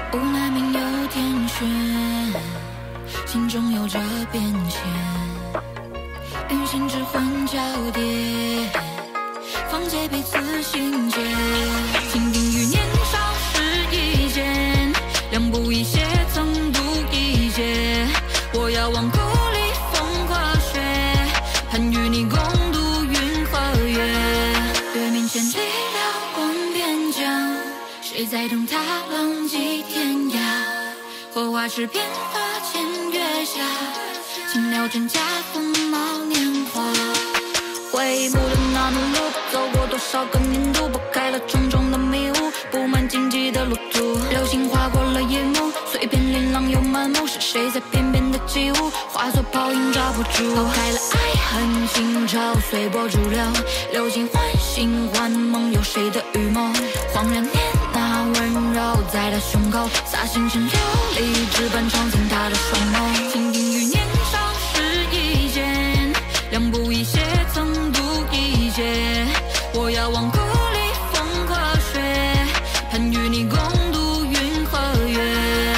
无奈命有天选，心中有着变迁，与心之魂交叠，放借彼此心结。情定于年少时一见，两不一鞋曾度一劫。我遥望故里风和雪，盼与你共度云和月。月明千里辽阔边疆，谁在等他浪迹天涯？荷花池边花前月下，轻描真假风貌年华。回忆不了那段路，走过多少个年度，拨开了重重的迷雾，布满荆棘的路途。流星划过了夜幕，碎片琳琅又满目，是谁在翩翩的起舞？化作泡影抓不住，抛开了爱恨情仇，随波逐流，流尽唤醒幻梦，有谁的预谋？恍然间那温柔在他胸口，洒星辰琉璃纸般闯进他的双眸。情定于年少时一见，两不一鞋曾度一劫。我遥望故里风和雪，盼与你共度云和月。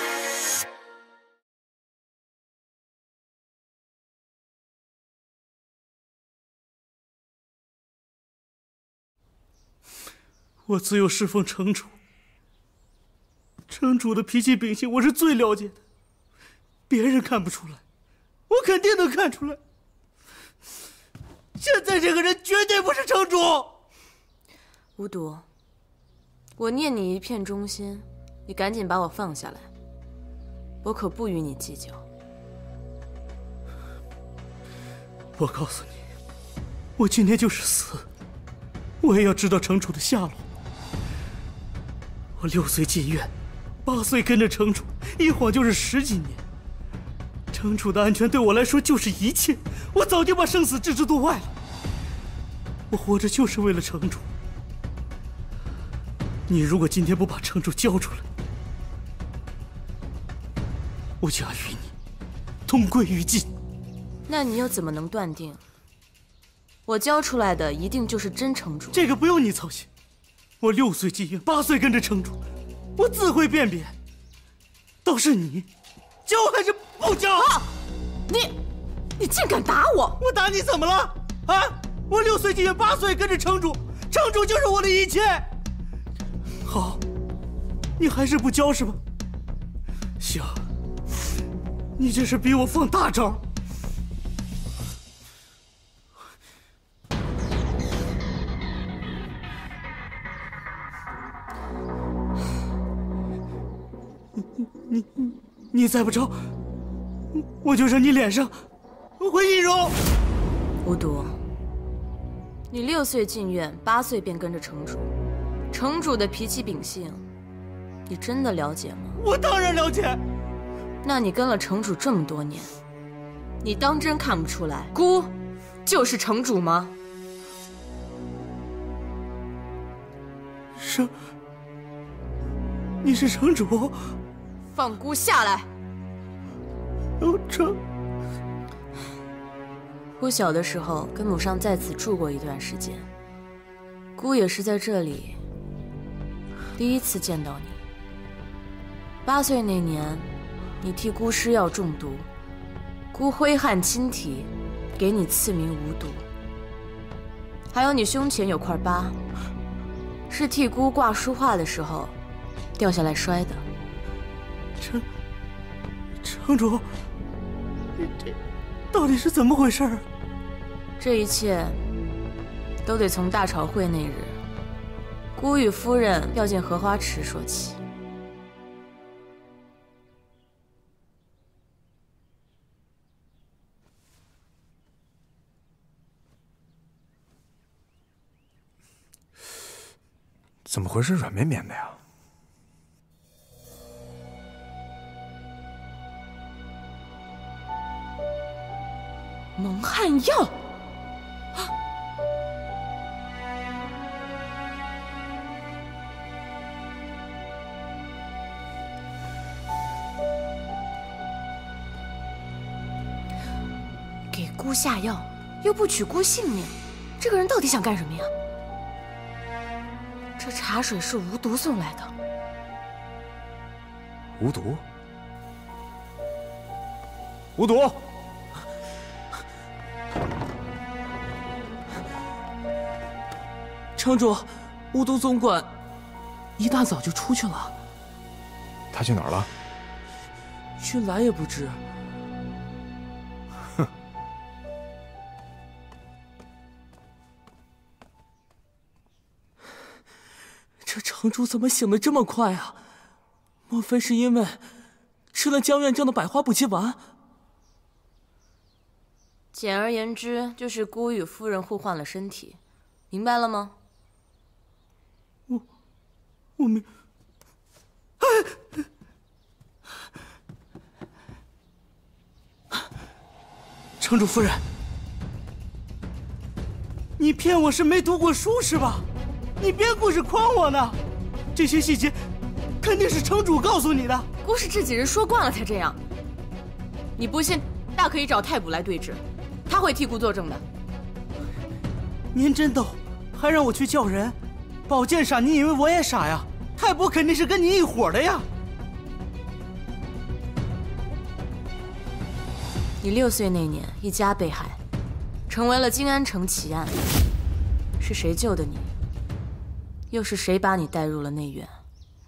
我自幼侍奉城主，城主的脾气秉性我是最了解的，别人看不出来，我肯定能看出来。现在这个人绝对不是城主。 无毒，我念你一片忠心，你赶紧把我放下来，我可不与你计较。 我告诉你，我今天就是死，我也要知道城主的下落。我6岁进院，8岁跟着城主，一晃就是10几年。城主的安全对我来说就是一切，我早就把生死置之度外了。我活着就是为了城主。你如果今天不把城主交出来，我就要与你同归于尽。 那你又怎么能断定我交出来的一定就是真城主？ 这个不用你操心，我6岁进院，8岁跟着城主，我自会辨别。倒是你，交还是不交？ 啊！你竟敢打我！ 我打你怎么了？啊！我6岁进院，8岁跟着城主，城主就是我的一切。好，你还是不交是吧？行，你这是逼我放大招。你再不招，我就扔你脸上回易容。 无毒，你6岁进院，8岁便跟着城主，城主的脾气秉性，你真的了解吗？ 我当然了解。 那你跟了城主这么多年，你当真看不出来姑就是城主吗？ 你是城主？ 放姑下来！姑小的时候跟母上在此住过一段时间，姑也是在这里第一次见到你。8岁那年，你替姑施药中毒，姑挥汗亲体，给你赐名无毒。还有你胸前有块疤，是替姑挂书画的时候掉下来摔的。 城主，这到底是怎么回事啊？ 这一切都得从大朝会那日，姑与夫人掉进荷花池说起。 怎么回事？软绵绵的呀。 蒙汗药。给姑下药，又不取姑性命，这个人到底想干什么呀？这茶水是无毒送来的， 无毒？无毒！ 城主，无毒总管一大早就出去了。 他去哪儿了？ 去来也不知。 哼！ 这城主怎么醒得这么快啊？莫非是因为吃了江院正的百花补气丸？ 简而言之，就是孤与夫人互换了身体，明白了吗？ 我明。城主夫人，你骗我是没读过书是吧？你编故事诓我呢？这些细节肯定是城主告诉你的。 姑是这几日说惯了才这样。你不信，大可以找太卜来对质，他会替姑作证的。 您真逗，还让我去叫人？宝剑傻，你以为我也傻呀？太卜肯定是跟你一伙的呀。 你6岁那年，一家被害，成为了金安城奇案。是谁救的你？又是谁把你带入了内院？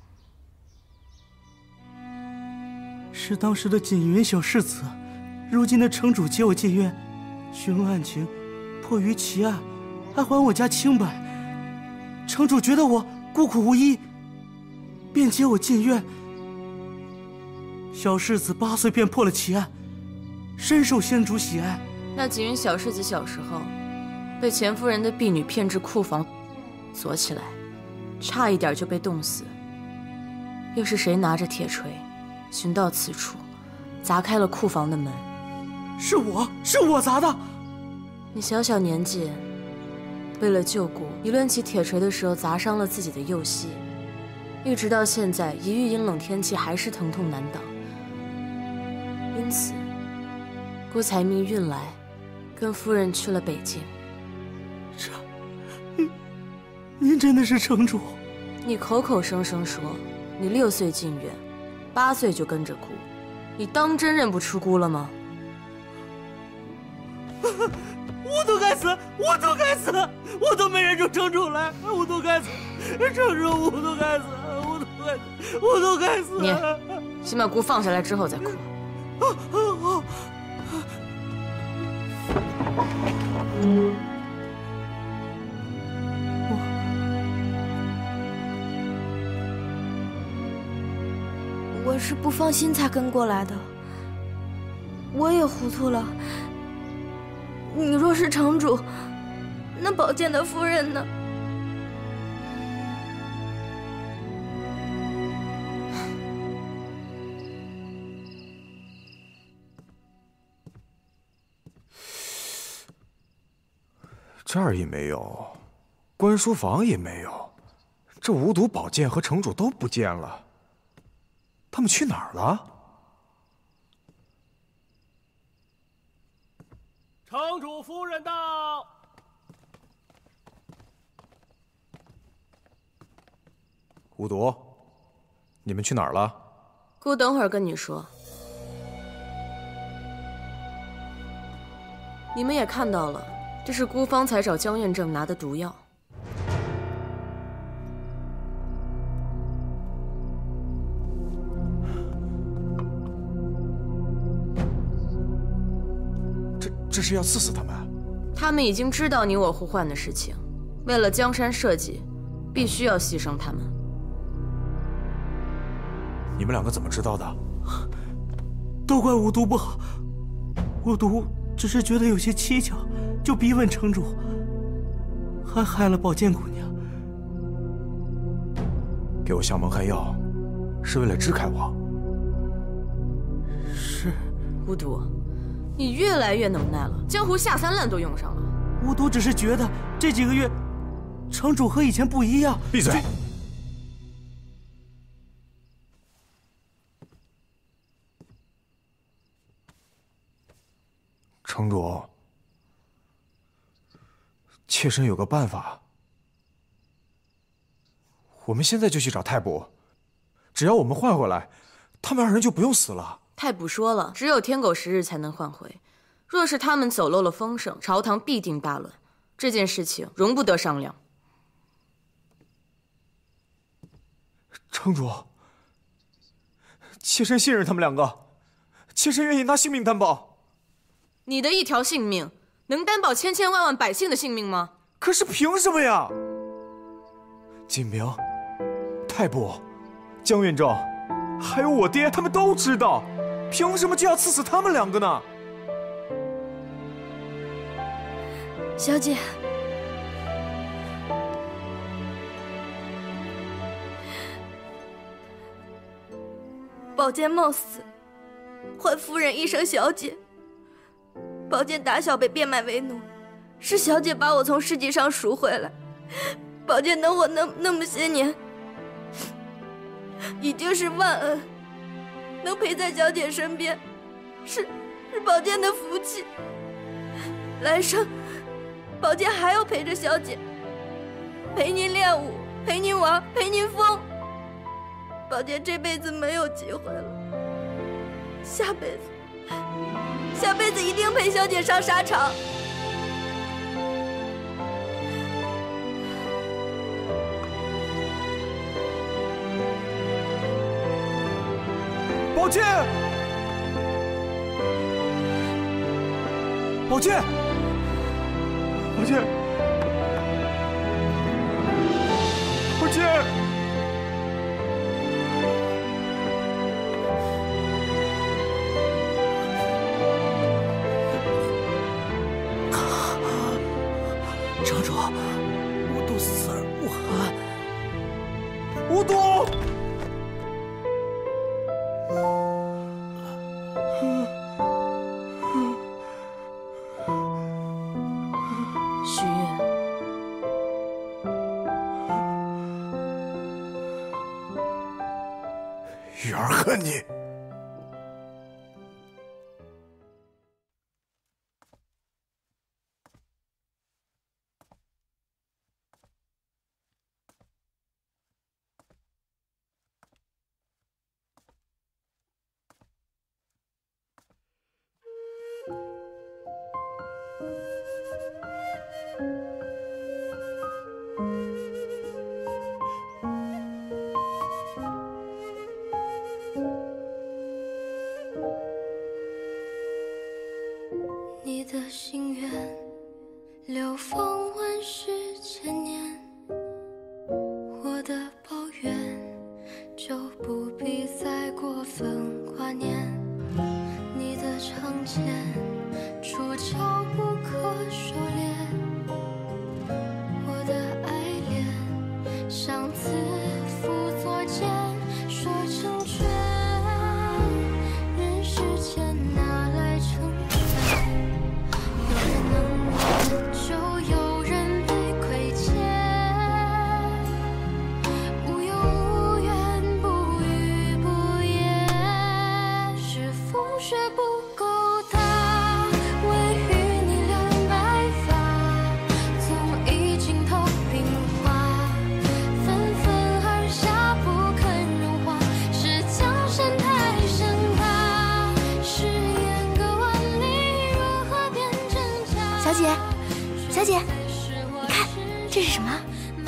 是当时的锦云小世子，如今的城主接我进院，询问案情，迫于奇案，还还我家清白。城主觉得我孤苦无依，便接我进院。小世子8岁便破了奇案，深受仙主喜爱。 那锦云小世子小时候被钱夫人的婢女骗至库房锁起来，差一点就被冻死。又是谁拿着铁锤寻到此处，砸开了库房的门？ 是我砸的。 你小小年纪，为了救姑，你抡起铁锤的时候砸伤了自己的右膝，一直到现在，一遇阴冷天气还是疼痛难挡。因此，姑才命运来，跟夫人去了北京。 您真的是城主？ 你口口声声说你6岁进院，8岁就跟着姑，你当真认不出姑了吗？ 我都该死，我都该死，我都没认出城主来，我都该死，城主，我都该死，我都该死。 你先把姑放下来之后再哭。 我是不放心才跟过来的，我也糊涂了。你若是城主，那宝剑的夫人呢？ 这儿也没有，官书房也没有，这无毒宝剑和城主都不见了，他们去哪儿了？ 城主夫人到。 无毒，你们去哪儿了？ 姑等会儿跟你说。你们也看到了，这是姑方才找江院正拿的毒药。 这是要刺死他们？ 他们已经知道你我互换的事情，为了江山社稷，必须要牺牲他们。 你们两个怎么知道的？ 都怪无毒不好，无毒只是觉得有些蹊跷，就逼问城主，还害了宝剑姑娘。 给我相盟害药，是为了支开我。 是。 无毒，你越来越能耐了，江湖下三滥都用上了。 无毒只是觉得这几个月，城主和以前不一样。 闭嘴！城主，妾身有个办法，我们现在就去找太卜，只要我们换回来， 他们2人就不用死了？ 太卜说了，只有天狗10日才能换回。若是他们走漏了风声，朝堂必定大乱。这件事情容不得商量。 城主，妾身信任他们2个，妾身愿意拿性命担保。 你的一条性命能担保千千万万百姓的性命吗？ 可是凭什么呀？锦明、太卜、江远正，还有我爹，他们都知道，凭什么就要刺死他们2个呢？ 小姐，宝剑冒死，还夫人一声小姐。宝剑打小被变卖为奴，是小姐把我从市集上赎回来。宝剑等我那么些年，已经是万恩，能陪在小姐身边，是宝剑的福气。来生，宝剑还要陪着小姐，陪您练武，陪您玩，陪您疯。宝剑这辈子没有机会了，下辈子一定陪小姐上沙场。 宝剑，宝剑，宝剑，宝剑。 城主，无毒死而无憾。 无毒。 许月， 玉儿恨你。 你的心愿流芳万世千年，我的抱怨就不必再过分挂念。你的长剑出鞘不可收敛，我的爱恋像自负作茧，说成全，人世间哪来成全？有人能忍，就有人被亏欠，无忧无怨，不语不言，是风雪不够大，为与你留白发，总已经透冰化，纷纷而下不肯融化，是江山太深大，誓言隔万里，如何辨真假？小姐，小姐，你看这是什么？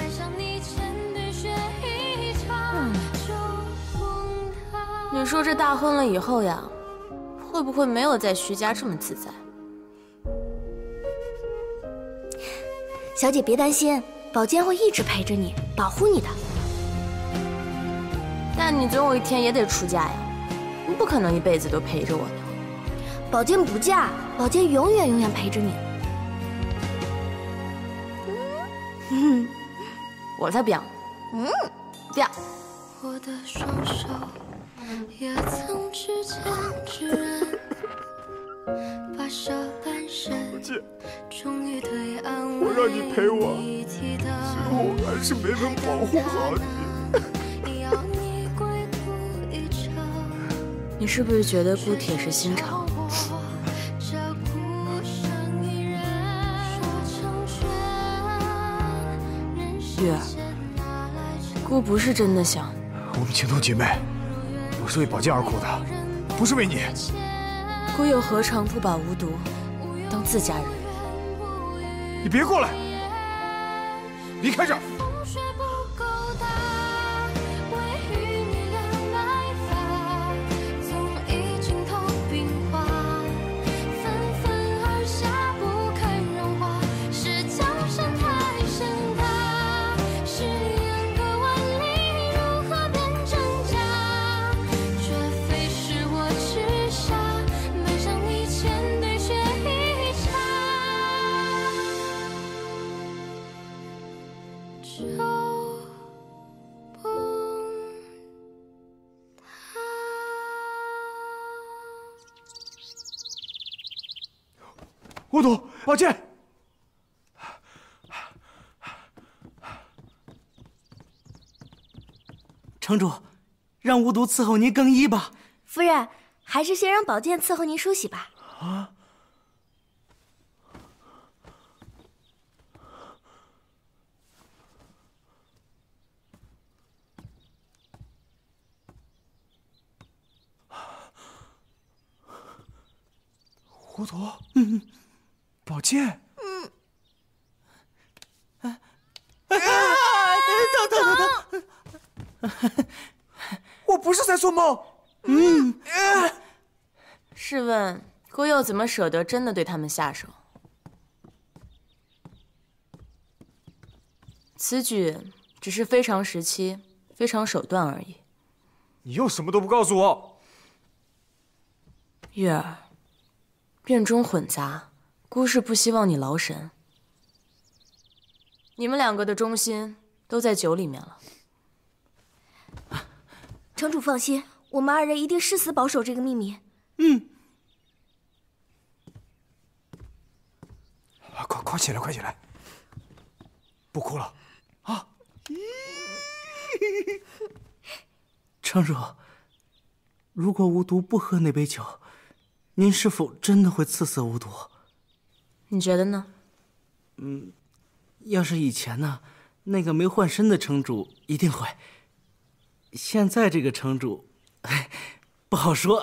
你说这大婚了以后呀，会不会没有在徐家这么自在？ 小姐别担心，宝剑会一直陪着你，保护你的。 但你总有一天也得出嫁呀，你不可能一辈子都陪着我的。 宝剑不嫁，宝剑永远陪着你。 我才不要，不要。 我的双手也曾指尖之人，跋涉半生，终于对岸我让你陪我，最后还是没能保护好你。 要你归途一程， 你是不是觉得姑铁石心肠？ 这孤身一人，说成全，人世月儿，姑不是真的想。 我们情同姐妹，我是为宝剑而哭的，不是为你。 孤又何尝不把无毒当自家人？ 你别过来，离开这儿！无毒，宝剑。 城主，让无毒伺候您更衣吧。 夫人，还是先让宝剑伺候您梳洗吧。 啊！无毒，宝剑，疼！我不是在做梦。 试问孤佑怎么舍得真的对他们下手？此举只是非常时期、非常手段而已。 你又什么都不告诉我。 月儿，院中混杂，孤是不希望你劳神。你们两个的忠心都在酒里面了。 城主放心，我们二人一定誓死保守这个秘密。 快起来，快起来！不哭了，啊！ 城主，如果无毒不喝那杯酒，您是否真的会赐死无毒？ 你觉得呢？ 要是以前呢，那个没换身的城主一定会。现在这个城主，不好说。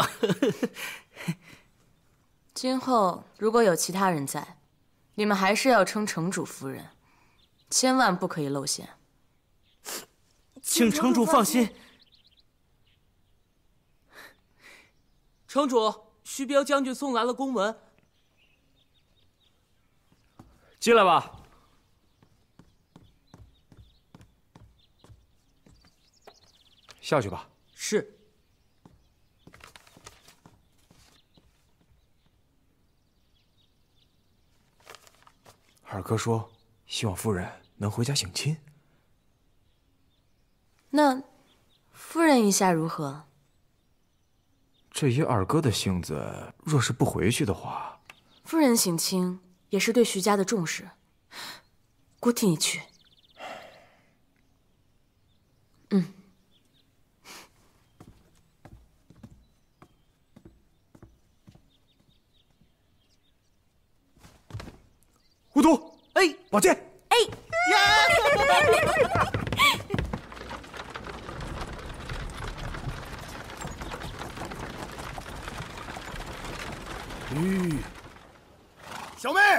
今后如果有其他人在，你们还是要称城主夫人，千万不可以露馅。 请城主放心。 城主，徐彪将军送来了公文。 进来吧。下去吧。 是。 二哥说，希望夫人能回家省亲。 那夫人意下如何？ 这以二哥的性子，若是不回去的话， 夫人省亲也是对徐家的重视，姑替你去。 无毒，宝剑， 小妹，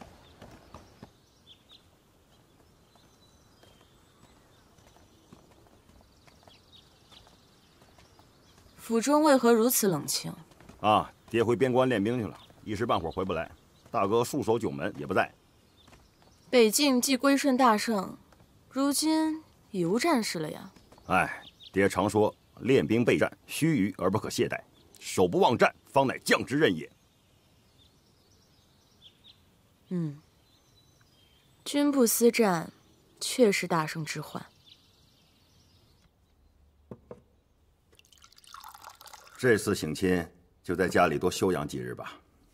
府中为何如此冷清？ 啊，爹回边关练兵去了，一时半会儿回不来。大哥戍守九门也不在。 北境既归顺大圣，如今已无战事了呀。 哎，爹常说练兵备战，须臾而不可懈怠，守不忘战，方乃将之任也。 君不思战，确是大圣之患。 这次省亲，就在家里多休养几日吧。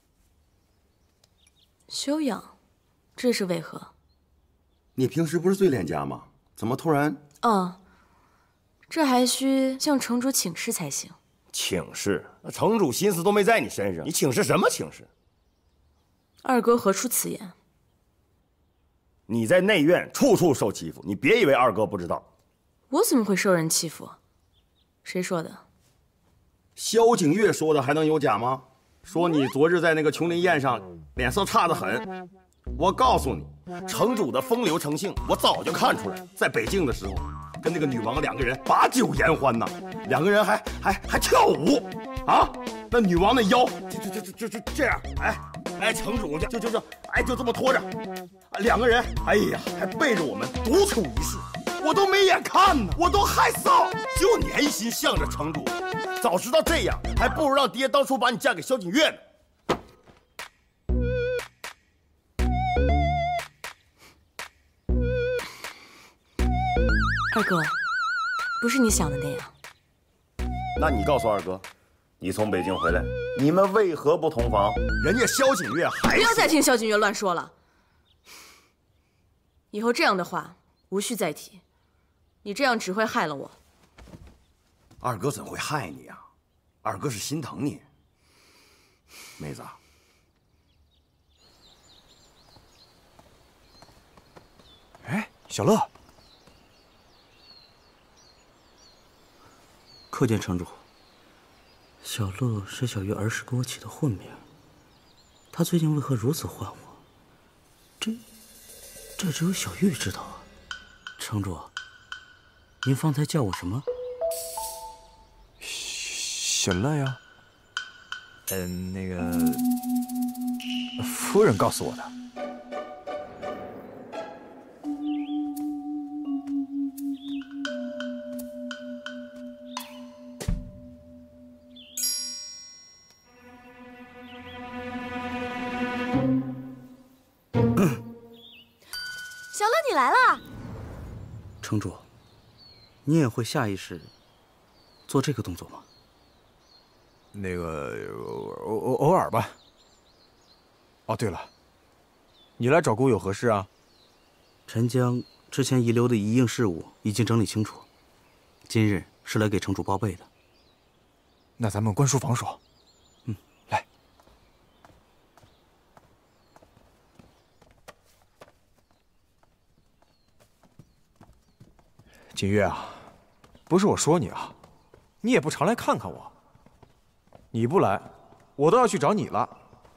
休养，这是为何？ 你平时不是最恋家吗？怎么突然…… 这还需向城主请示才行。 请示？那城主心思都没在你身上，你请示什么请示？ 二哥何出此言？ 你在内院处处受欺负，你别以为二哥不知道。 我怎么会受人欺负？谁说的？ 萧景月说的还能有假吗？说你昨日在那个琼林宴上脸色差得很。我告诉你，城主的风流成性，我早就看出来。在北境的时候，跟那个女王两个人把酒言欢呐，两个人还跳舞啊！那女王那腰就这样，哎，城主就这么拖着，两个人哎呀还背着我们独处一室，我都没眼看呢，我都害臊。就你还一心向着城主，早知道这样，还不如让爹当初把你嫁给萧景月呢。 二哥，不是你想的那样。 那你告诉二哥，你从北京回来，你们为何不同房？人家萧景月还…… 不要再听萧景月乱说了。以后这样的话无需再提，你这样只会害了我。 二哥怎会害你啊？二哥是心疼你，妹子。 哎，小乐。 叩见城主。小乐是小月儿时给我起的混名，他最近为何如此唤我？这只有小玉知道啊。城主，您方才叫我什么？ 小乐呀。那个夫人告诉我的。 城主，你也会下意识做这个动作吗？ 那个偶尔吧。哦，对了，你来找姑有何事啊？ 臣将之前遗留的一应事务已经整理清楚，今日是来给城主报备的。 那咱们关书房说。来。景月啊，不是我说你啊，你也不常来看看我。你不来，我都要去找你了。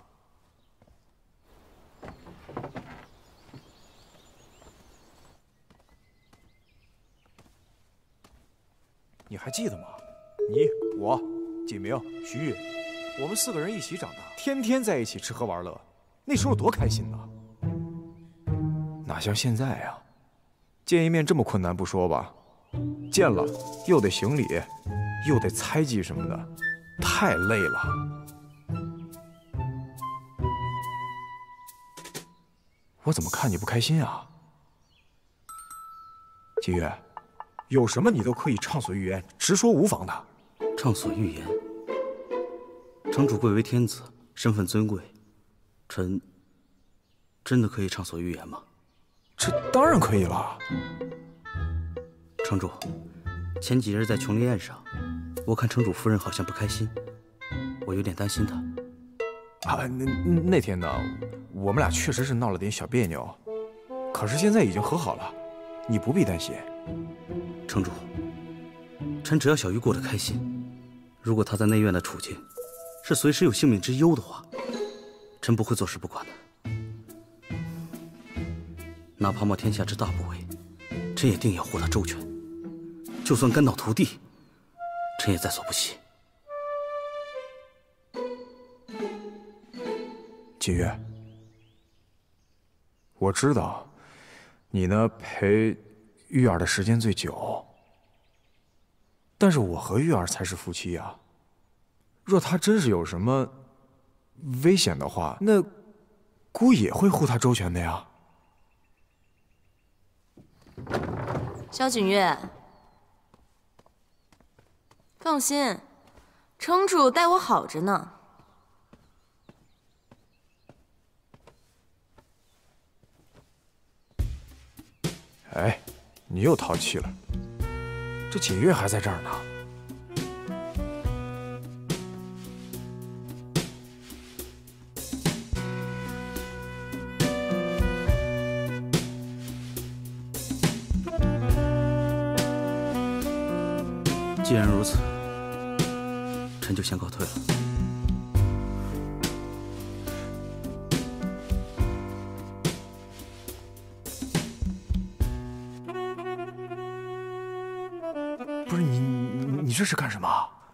你还记得吗？你、我、锦明、徐玉，我们4个人一起长大，天天在一起吃喝玩乐，那时候多开心呐！哪像现在呀？见一面这么困难不说吧，见了又得行礼，又得猜忌什么的，太累了。我怎么看你不开心啊？金月，有什么你都可以畅所欲言，直说无妨的。 畅所欲言。城主贵为天子，身份尊贵，臣真的可以畅所欲言吗？ 这当然可以了。 城主，前几日在琼林宴上，我看城主夫人好像不开心，我有点担心她。 啊，那天呢，我们俩确实是闹了点小别扭，可是现在已经和好了，你不必担心。 城主，臣只要小玉过得开心。如果她在内院的处境是随时有性命之忧的话，臣不会坐视不管的。哪怕冒天下之大不韪，臣也定要护她周全。就算肝脑涂地，臣也在所不惜。 锦月，我知道你呢陪玉儿的时间最久，但是我和玉儿才是夫妻呀。若她真是有什么危险的话，那姑也会护她周全的呀。 萧景月，放心，城主待我好着呢。 哎，你又淘气了。这锦月还在这儿呢。 既然如此， 臣就先告退了。 不是你这是干什么？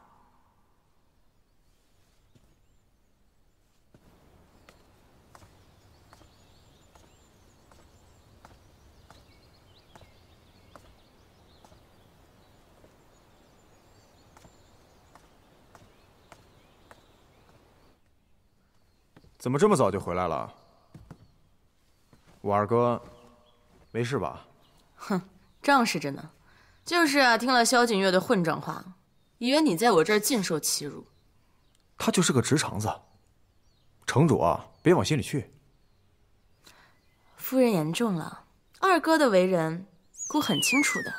怎么这么早就回来了？我二哥没事吧？ 哼，仗势着呢。就是啊，听了萧景月的混账话，以为你在我这儿尽受欺辱。 他就是个直肠子，城主啊，别往心里去。 夫人言重了，二哥的为人，姑很清楚的。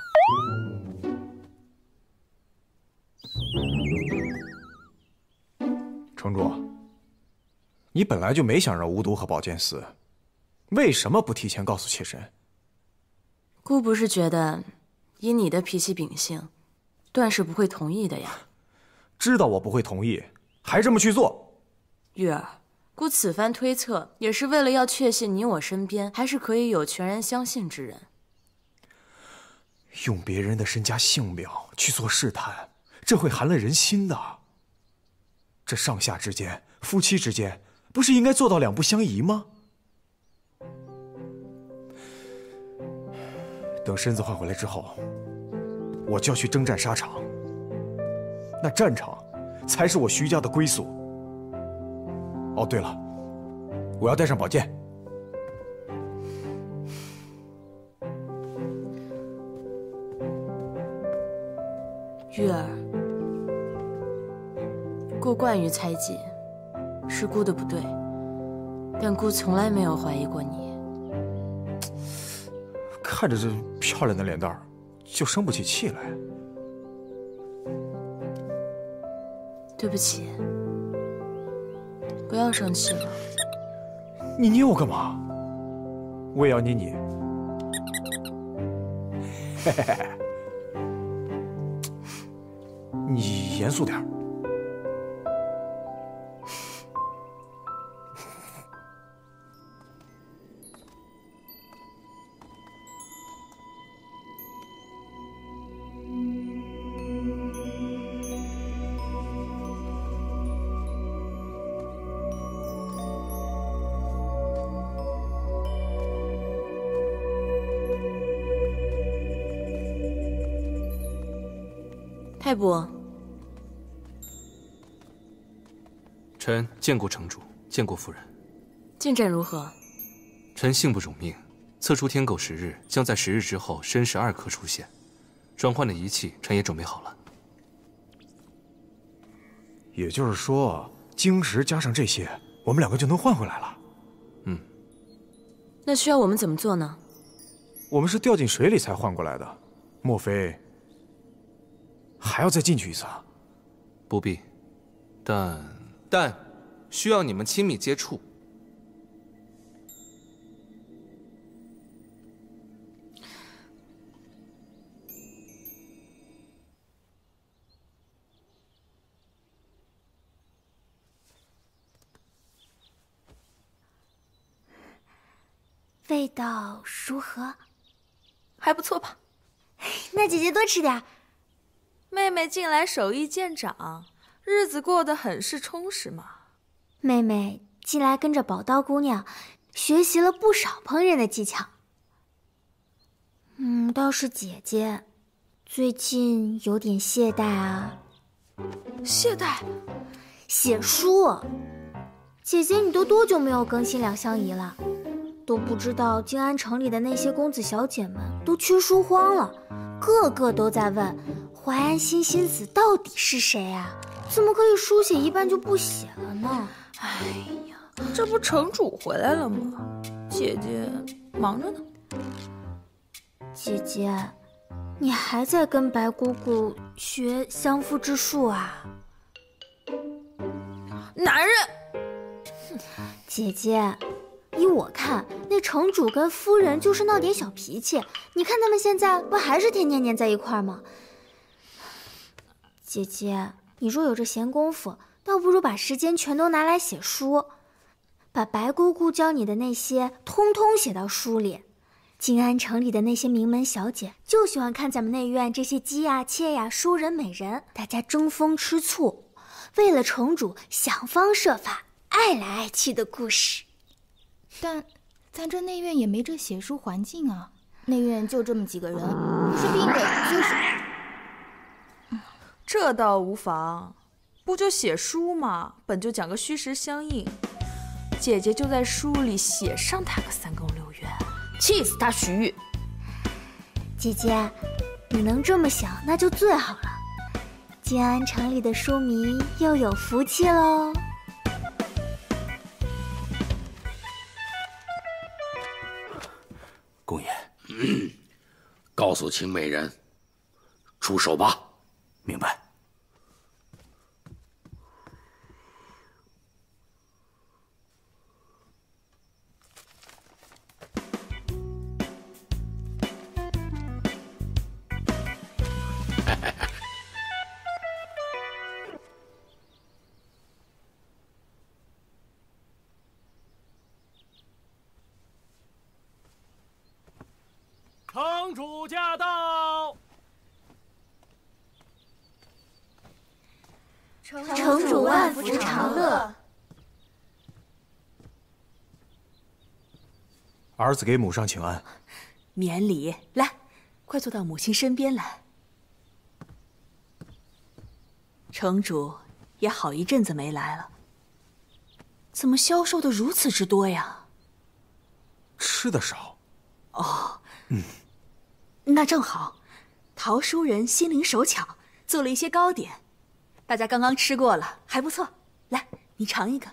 城主，你本来就没想让无毒和宝剑死，为什么不提前告诉妾身？ 姑不是觉得，以你的脾气秉性，段氏不会同意的呀。 知道我不会同意，还这么去做。 玉儿，姑此番推测，也是为了要确信你我身边还是可以有全然相信之人。 用别人的身家性命去做试探，这会寒了人心的。这上下之间，夫妻之间，不是应该做到两不相疑吗？等身子换回来之后，我就要去征战沙场。那战场才是我徐家的归宿。哦，对了，我要带上宝剑。 玉儿，姑惯于猜忌，是姑的不对，但姑从来没有怀疑过你。 看着这漂亮的脸蛋儿，就生不起气来。 对不起，不要生气了。 你捏我干嘛？我也要捏你。嘿嘿嘿，你严肃点儿。 太伯， 臣见过城主，见过夫人。 进展如何？ 臣幸不辱命，测出天狗10日，将在10日之后申时2刻出现。转换的仪器，臣也准备好了。 也就是说，晶石加上这些，我们2个就能换回来了。 嗯。 那需要我们怎么做呢？ 我们是掉进水里才换过来的，莫非还要再进去一次啊？ 不必，但需要你们亲密接触。 味道如何？ 还不错吧？ 那姐姐多吃点。 妹妹近来手艺见长，日子过得很是充实嘛。 妹妹近来跟着宝刀姑娘学习了不少烹饪的技巧。倒是姐姐最近有点懈怠啊。 懈怠？ 写书。姐姐，你都多久没有更新两相宜了？都不知道静安城里的那些公子小姐们都缺书荒了，个个都在问淮安新星子到底是谁啊？怎么可以书写一半就不写了呢？ 哎呀，这不城主回来了吗？姐姐忙着呢。 姐姐，你还在跟白姑姑学相夫之术啊？ 男人！ 姐姐，依我看，那城主跟夫人就是闹点小脾气。你看他们现在不还是天天黏在一块儿吗？姐姐， 你若有这闲工夫，倒不如把时间全都拿来写书，把白姑姑教你的那些通通写到书里。静安城里的那些名门小姐就喜欢看咱们内院这些姬呀、妾呀、淑人、美人，大家争风吃醋，为了城主想方设法，爱来爱去的故事。 但咱这内院也没这写书环境啊，内院就这么几个人，不是病的就是…… 这倒无妨，不就写书吗？本就讲个虚实相应，姐姐就在书里写上他个3宫6院，气死他徐玉。 姐姐，你能这么想，那就最好了。静安城里的书迷又有福气喽。 公爷，告诉秦美人，出手吧。明白。 城主驾到！ 城主万福长乐。 儿子给母上请安。 免礼，来，快坐到母亲身边来。城主也好一阵子没来了，怎么消瘦的如此之多呀？ 吃的少。 哦，那正好，陶书人心灵手巧，做了一些糕点，大家刚刚吃过了，还不错。来，你尝一个。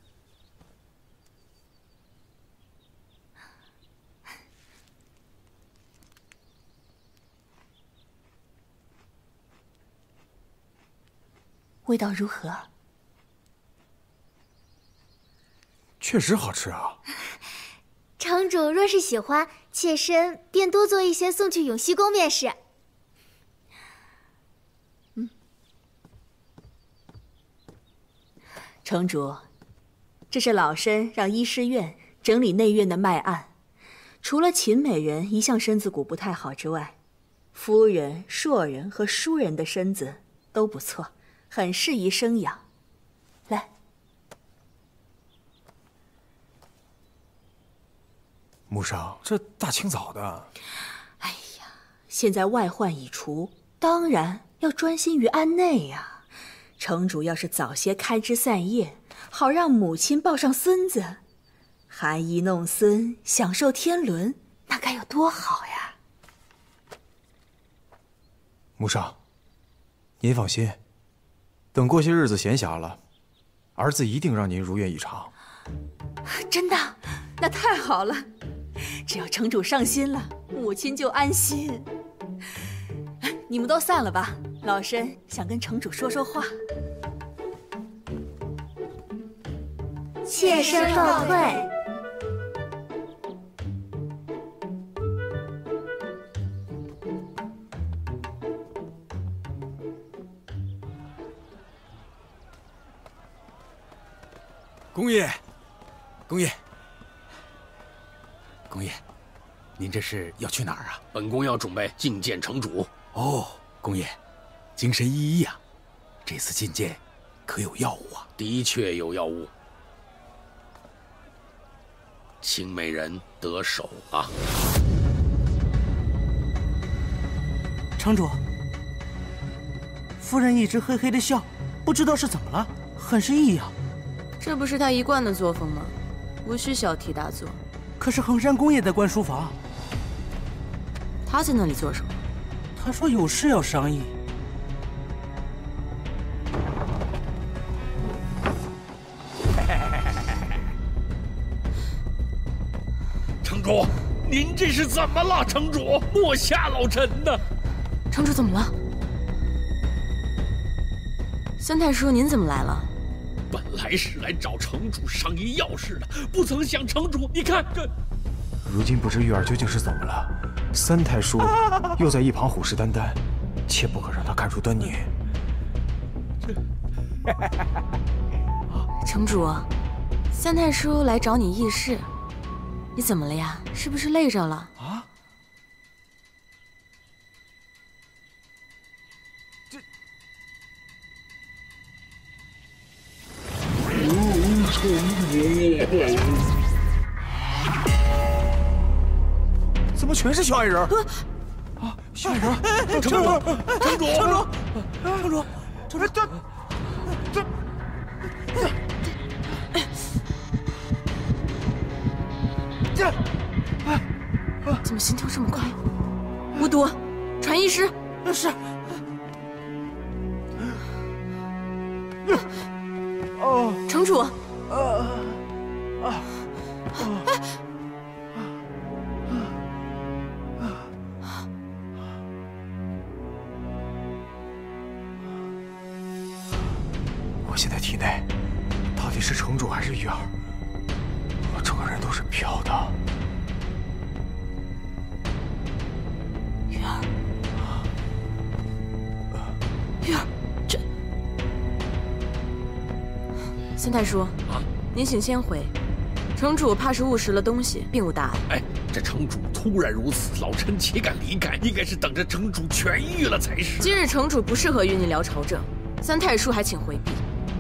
味道如何？ 确实好吃啊。 城主若是喜欢，妾身便多做一些送去永熙宫便是。 城主，这是老身让医师院整理内院的脉案，除了秦美人一向身子骨不太好之外，夫人、硕人和淑人的身子都不错，很适宜生养。来， 母上，这大清早的。 哎呀，现在外患已除，当然要专心于安内呀。城主要是早些开枝散叶，好让母亲抱上孙子，含饴弄孙，享受天伦，那该有多好呀！ 母上，您放心，等过些日子闲暇了，儿子一定让您如愿以偿。 真的？那太好了！只要城主上心了，母亲就安心。你们都散了吧，老身想跟城主说说话。 妾身告退。 公爷，公爷，公爷，您这是要去哪儿啊？本宫要准备觐见城主。哦，公爷，精神奕奕呀！这次觐见可有药物啊？的确有药物。秦美人得手啊！ 城主，夫人一直嘿嘿的笑，不知道是怎么了，很是异样。 这不是他一贯的作风吗？无需小题大做。 可是衡山公也在观书房， 他在那里做什么？ 他说有事要商议。 城主，您这是怎么了？城主，莫吓老臣呐！ 城主怎么了？三太叔，您怎么来了？ 本来是来找城主商议要事的，不曾想城主，你看这。 如今不知玉儿究竟是怎么了，三太叔又在一旁虎视眈眈，切不可让他看出端倪。 城主，三太叔来找你议事，你怎么了呀？是不是累着了？ 啊？怎么全是小矮人？啊，小矮人！城主， 怎么心跳这么快？无毒，传医师。 是。 城主。 我现在体内到底是城主还是玉儿？我整个人都是飘的。 玉儿，玉儿，这三太叔，您请先回。城主怕是误食了东西，并无大碍。 哎，这城主突然如此，老臣岂敢离开？应该是等着城主痊愈了才是。 今日城主不适合与你聊朝政，三太叔还请回避。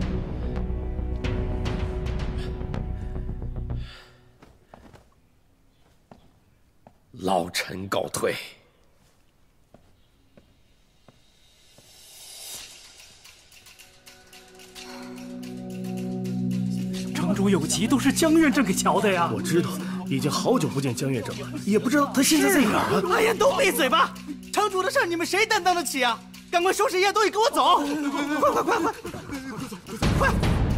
老臣告退。 城主有急都是江院正给瞧的呀。 我知道，已经好久不见江院正了，也不知道他现在在哪儿啊。 哎呀，都闭嘴吧！城主的事你们谁担当得起啊？赶快收拾一下东西，给我走！快！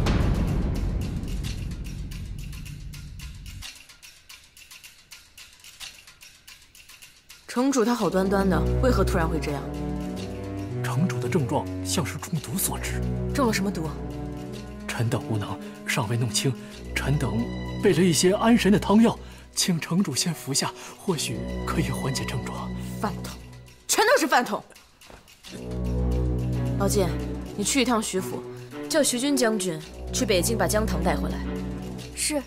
城主他好端端的，为何突然会这样？ 城主的症状像是中毒所致。 中了什么毒？ 臣等无能，尚未弄清。臣等备了一些安神的汤药，请城主先服下，或许可以缓解症状。 饭桶，全都是饭桶！老剑，你去一趟徐府，叫徐军将军去北京把姜糖带回来。 是。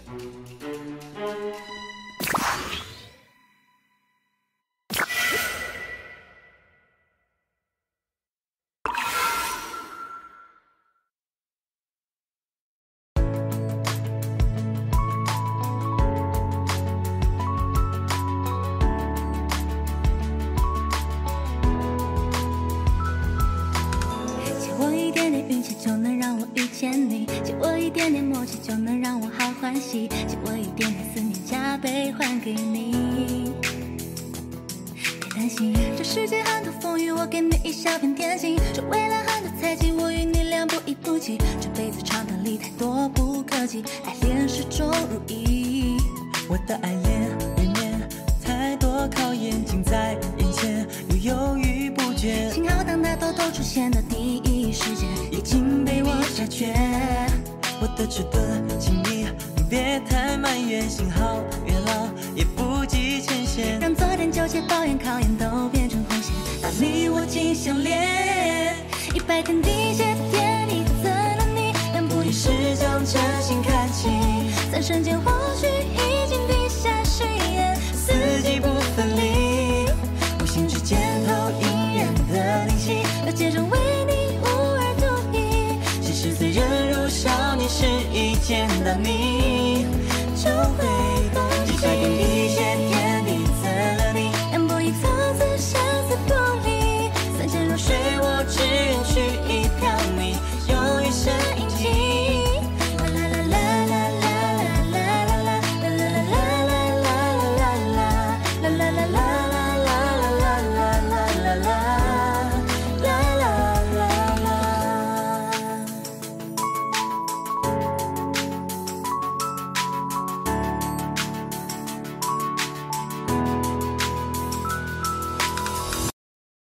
借我一点点思念，加倍还给你。别担心，这世界很多风雨，我给你一小片天心。这未来很多猜忌，我与你俩不离不弃。这辈子长短里太多不可及，爱恋始终如一。 我的爱恋里面太多考验，近在眼前又犹豫不决。 幸好当它偷偷出现的第一时间，已经被我察觉。 我的迟钝，请你别太埋怨，幸好月老也不计前嫌， 让昨天纠结抱怨考验都变成红线，把你我紧相连。100天地劫天地怎了你，但不一时将真心看清。3瞬间或许已经滴下誓言，四季不分离，无形之间投影人的灵犀，了解中为你无二独一。 其实虽人如少年时，一见到你就会。